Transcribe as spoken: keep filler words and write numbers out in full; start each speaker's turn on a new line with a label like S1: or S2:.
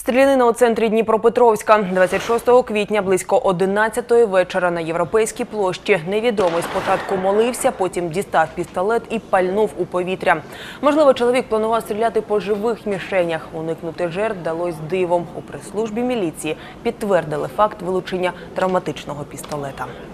S1: Стрілянина у центрі Дніпропетровська. двадцять шостого квітня близько одинадцятої вечора на Європейській площі невідомий спочатку молився, потім дістав пістолет і пальнув у повітря. Можливо, чоловік планував стріляти по живих мішенях. Уникнути жертв вдалося дивом. У прес-службі міліції підтвердили факт вилучення травматичного пістолета.